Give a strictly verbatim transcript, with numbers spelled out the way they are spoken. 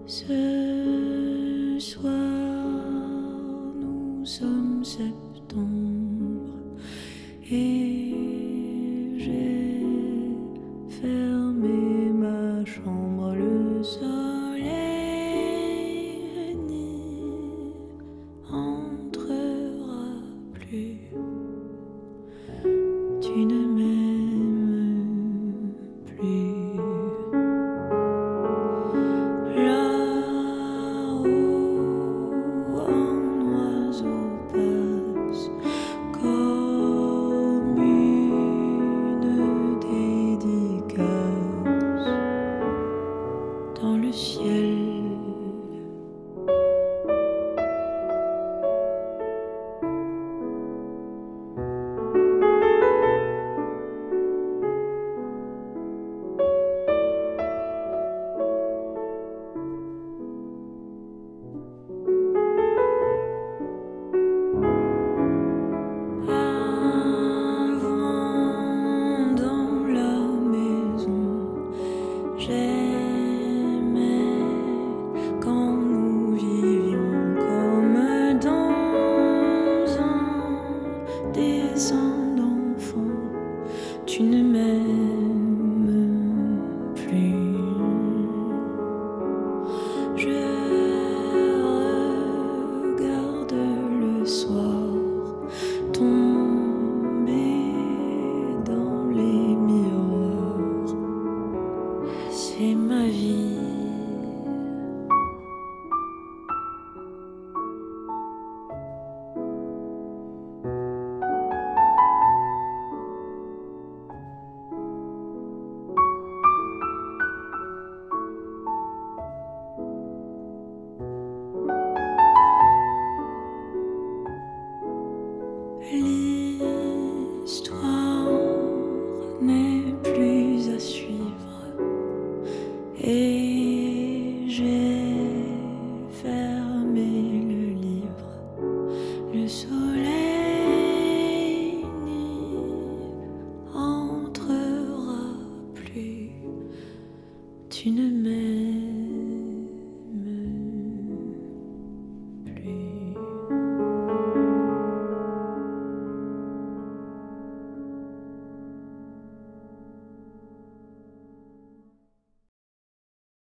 Ce soir, nous sommes septembre et j'ai fermé ma chambre. Le soleil n'y entrera plus. Tu ne m'aimes plus. Là-haut, un oiseau passe comme une dédicace dans le ciel. Tu ne m'aimes plus. Je regarde le soir tomber dans les miroirs. C'est ma vie. L'histoire n'est plus à suivre et j'ai fermé le livre. Le soir